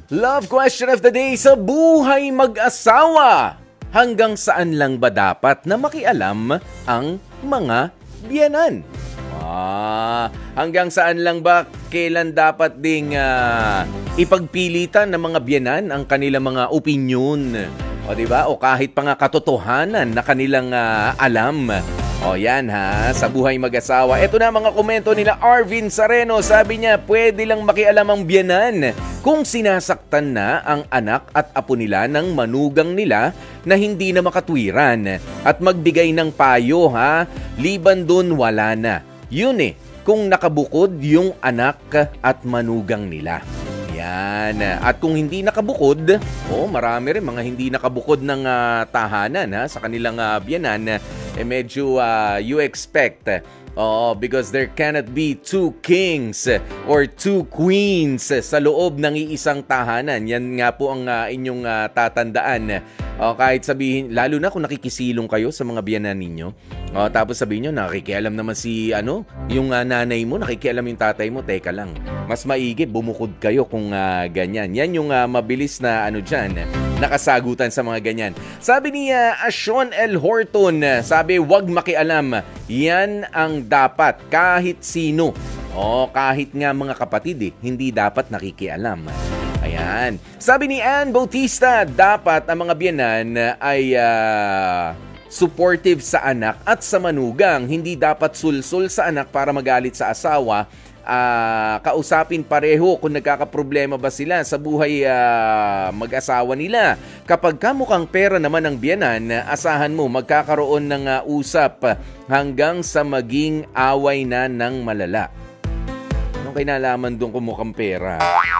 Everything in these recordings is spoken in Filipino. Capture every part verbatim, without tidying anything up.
Love question of the day sa buhay mag-asawa. Hanggang saan lang ba dapat na makialam ang mga biyenan? Ah, hanggang saan lang ba kailan dapat ding uh, ipagpilitan ng mga biyenan ang kanilang mga opinyon? O di ba? O kahit pa nga katotohanan na kanilang uh, alam. O yan ha, sa buhay mag-asawa. Ito na mga komento nila Arvin Sareno. Sabi niya, pwede lang makialam ang biyenan kung sinasaktan na ang anak at apo nila ng manugang nila na hindi na makatwiran. At magbigay ng payo ha, liban dun wala na. Yun eh, kung nakabukod yung anak at manugang nila. Yan. At kung hindi nakabukod, oh, marami rin mga hindi nakabukod ng uh, tahanan ha, sa kanilang uh, biyenan. Eh medyo uh, you expect, oh, because there cannot be two kings or two queens sa loob ng iisang tahanan. Yan nga po ang uh, inyong uh, tatandaan. Oh, kahit sabihin, lalo na kung nakikisilong kayo sa mga biyenan ninyo. Oh, tapos sabihin nyo, nakikialam naman si ano, yung uh, nanay mo, nakikialam yung tatay mo, teka lang. Mas maigi, bumukod kayo kung uh, ganyan. Yan yung uh, mabilis na ano dyan, nakasagutan sa mga ganyan. Sabi ni uh, Ashon L. Horton, sabi, wag makialam. Yan ang dapat, kahit sino. O kahit nga mga kapatid, eh, hindi dapat nakikialam. Ayan. Sabi ni Ann Bautista, dapat ang mga biyenan ay uh, supportive sa anak at sa manugang. Hindi dapat sulsul sa anak para magalit sa asawa. Uh, kausapin pareho kung nagkakaproblema ba sila sa buhay uh, mag-asawa nila. Kapag kamukhang pera naman ng biyenan, asahan mo magkakaroon ng uh, usap hanggang sa maging away na ng malala. Anong kinalaman doon kung mukhang pera?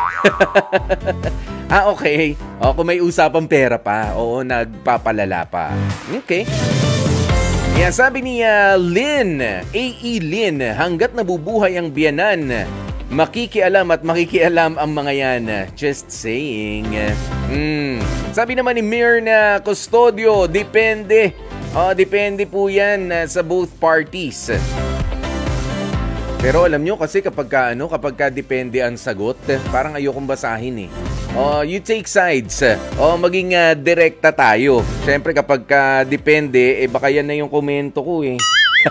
Ah, okay. O, kung may usapang pera pa, oo, nagpapalala pa. Okay. Yan, sabi ni uh, Lynn, A E Lynn, hanggat nabubuhay ang biyenan, makikialam at makikialam ang mga yan. Just saying. Mm. Sabi naman ni Mirna Custodio, depende. Oh, depende po yan uh, sa both parties. Pero alam nyo kasi kapag ka, ano, kapag ka depende ang sagot, parang ayokong basahin eh. Oh, you take sides. Oh, maging uh, direkta tayo. Siyempre kapag ka depende, eh baka yan na yung komento ko eh.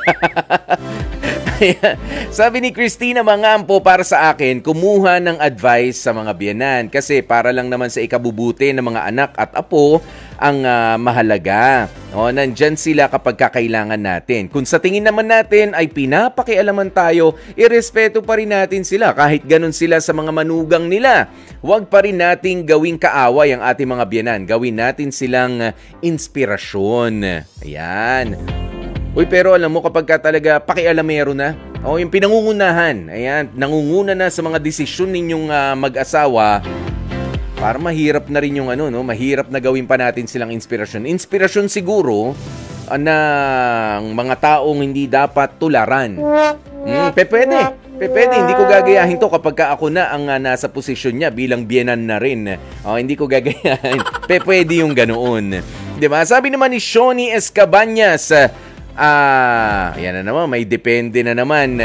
Sabi ni Christina Mangampo, para sa akin, kumuha ng advice sa mga biyenan kasi para lang naman sa ikabubuti ng mga anak at apo ang uh, mahalaga. O, nandyan sila kapag kakailangan natin. Kung sa tingin naman natin ay pinapakialaman tayo, irespeto pa rin natin sila kahit ganun sila sa mga manugang nila. Huwag pa rin nating gawing kaaway ang ating mga biyenan. Gawin natin silang inspirasyon. Ayan. Uy, pero alam mo kapag ka talaga pakialamero na, o yung pinangungunahan, ayan, nangunguna na sa mga desisyon ninyong uh, mag-asawa, para mahirap na rin yung ano, no? Mahirap na gawin pa natin silang inspirasyon. Inspirasyon siguro uh, ng mga taong hindi dapat tularan. Hmm, pe, pwede. Pe, pwede. Hindi ko gagayahin to kapag ka ako na ang uh, nasa posisyon niya bilang biyenan na rin. Oh, hindi ko gagayahin. Pe, pwede yung ganoon. Diba? Sabi naman ni Shoni Escabanyas, ah, yan na naman, may depende na naman.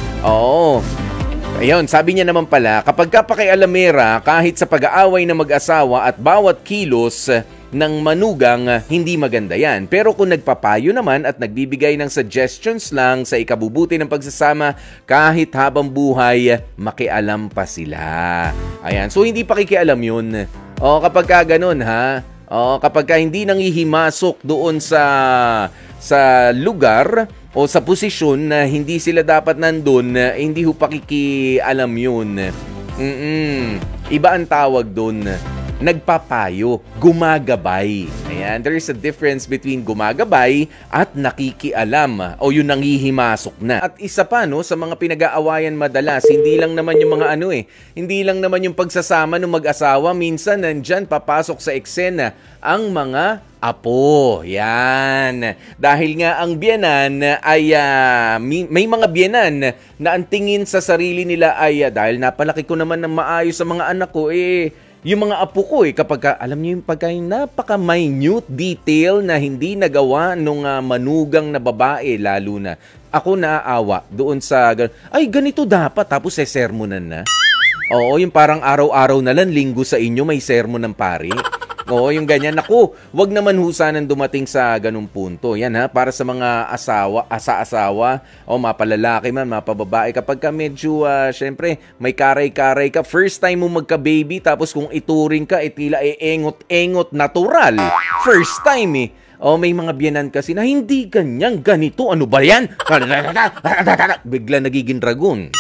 Oo. Ayun, sabi niya naman pala, kapag kapakialamera, kahit sa pag-aaway ng mag-asawa at bawat kilos ng manugang, hindi maganda yan. Pero kung nagpapayo naman at nagbibigay ng suggestions lang sa ikabubuti ng pagsasama, kahit habang buhay, makialam pa sila. Ayan, so hindi pakikialam yun. O kapag ka ganun ha, o kapag ka hindi nangihimasok doon sa sa lugar o sa posisyon na hindi sila dapat nandun, hindi ho pakikialam yun. Mm-mm. Iba ang tawag doon. Nagpapayo, gumagabay. Ayan, there is a difference between gumagabay at nakikialam o yung nangihimasok na. At isa pa no, sa mga pinag-aawayan madalas, hindi lang naman yung mga ano eh, hindi lang naman yung pagsasama ng mag-asawa, minsan nandyan papasok sa eksena ang mga apo. Yan. Dahil nga ang biyenan ay uh, may mga biyenan na ang tingin sa sarili nila ay uh, dahil napalaki ko naman ng maayos sa mga anak ko eh, yung mga apo ko eh, kapag ka, alam niyo yung pagka yung napaka-minute detail na hindi nagawa nung uh, manugang na babae, lalo na. Ako naaawa doon sa, ay ganito dapat, tapos sesermonan na. Oo, yung parang araw-araw na lang, linggo sa inyo, may sermon ng pari. Oo, yung ganyan. Naku, wag naman ho sanang dumating sa ganung punto. Yan ha, para sa mga asawa, asa-asawa, o mapalalaki man, mapababae. Kapag ka medyo, uh, syempre, may karay-karay ka, first time mo magka-baby, tapos kung ituring ka, itila e engot-engot, natural. First time eh. O may mga biyanan kasi na hindi ganyan, ganito. Ano ba yan? Bigla nagiging dragon.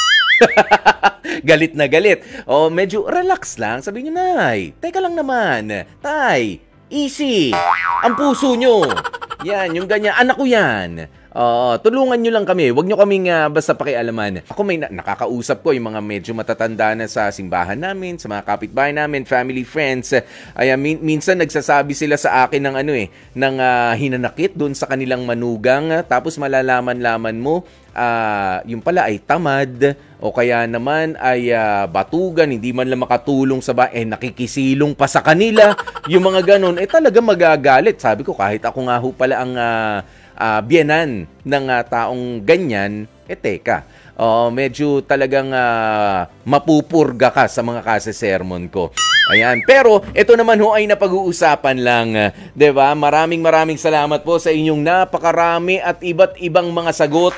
Galit na galit. O medyo relax lang. Sabi nyo, Nay, teka lang naman. Tay, easy. Ang puso nyo. Yan, yung ganyan. Anak ko yan. Oo, tulungan nyo lang kami. Huwag nyo kaming uh, basta pakialaman. Ako may na- nakakausap ko yung mga medyo matatanda na sa simbahan namin, sa mga kapitbahay namin, family, friends. Ay, uh, min- minsan nagsasabi sila sa akin ng ano eh, ng uh, hinanakit doon sa kanilang manugang. Uh, tapos malalaman-laman mo, uh, yung pala ay tamad o kaya naman ay uh, batugan, hindi man lang makatulong sa bahay, eh nakikisilong pa sa kanila. Yung mga ganun, eh talaga magagalit. Sabi ko, kahit ako nga ho pala ang uh, Uh, biyanan ng uh, taong ganyan, eh teka, uh, medyo talagang uh, mapupurga ka sa mga kase-sermon ko. Ayan. Pero ito naman ho ay napag-uusapan lang, uh, 'di ba? Maraming maraming salamat po sa inyong napakarami at iba't ibang mga sagot.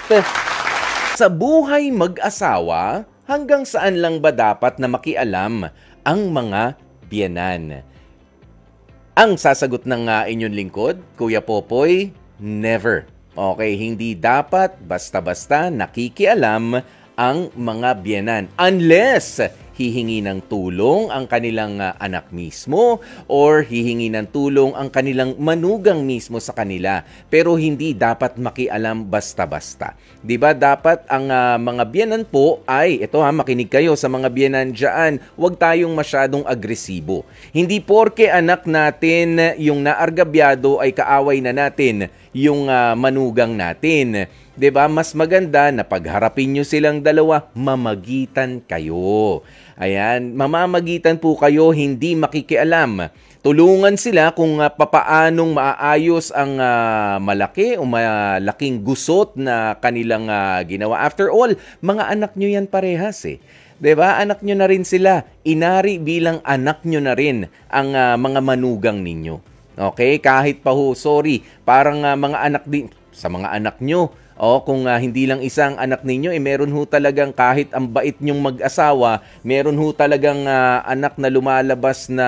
Sa buhay mag-asawa, hanggang saan lang ba dapat na makialam ang mga biyanan? Ang sasagot ng uh, inyong lingkod, Kuya Popoy, never. Okay, hindi dapat basta-basta nakikialam ang mga biyanan unless hihingi ng tulong ang kanilang uh, anak mismo or hihingi ng tulong ang kanilang manugang mismo sa kanila. Pero hindi dapat makialam basta-basta. 'Di ba? Dapat ang uh, mga biyanan po ay, ito ha, makinig kayo sa mga biyanan diyan, huwag tayong masyadong agresibo. Hindi porke anak natin yung naargabyado ay kaaway na natin yung uh, manugang natin. 'Di ba? Mas maganda na pagharapin nyo silang dalawa, mamagitan kayo. Ayan, mamamagitan po kayo, hindi makikialam. Tulungan sila kung uh, papaanong maaayos ang uh, malaki o malaking gusot na kanilang uh, ginawa. After all, mga anak nyo yan parehas eh. 'Di ba? Anak nyo na rin sila. Inari bilang anak nyo na rin ang uh, mga manugang ninyo. Okay? Kahit pa ho, sorry, parang uh, mga anak din sa mga anak nyo. O kung uh, hindi lang isang anak ninyo, eh meron ho talagang kahit ang bait nyong mag-asawa, meron ho talagang uh, anak na lumalabas na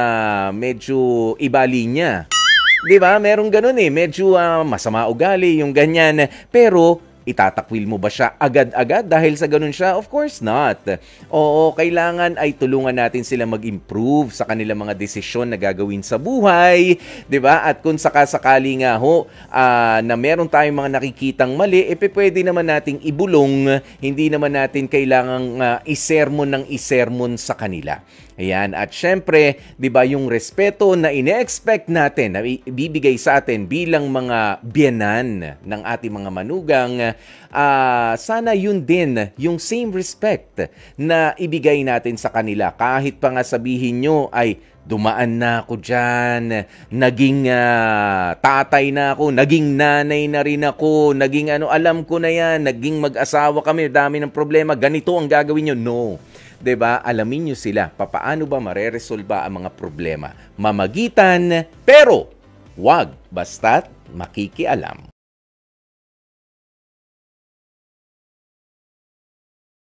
medyo iba linya. 'Di ba? Merong ganun eh, medyo uh, masama ugali yung ganyan. Pero itatakwil mo ba siya agad-agad dahil sa ganun siya? Of course not. Oo, kailangan ay tulungan natin sila mag-improve sa kanilang mga desisyon na gagawin sa buhay, 'di ba? At kung sakasakali nga ho uh, na meron tayong mga nakikitang mali, eh pwede naman nating ibulong, hindi naman natin kailangang uh, isermon ng isermon sa kanila. Ayan, at syempre, 'di ba, yung respeto na ine-expect natin na ibibigay sa atin bilang mga biyanan ng ating mga manugang, uh, sana yun din, yung same respect na ibigay natin sa kanila. Kahit pa nga sabihin nyo ay dumaan na ako dyan, naging uh, tatay na ako, naging nanay na rin ako, naging ano, alam ko na yan, naging mag-asawa kami, dami ng problema, ganito ang gagawin nyo. No. 'Di ba? Alamin niyo sila papaano ba mareresolba ang mga problema. Mamagitan, pero wag basta't makikialam.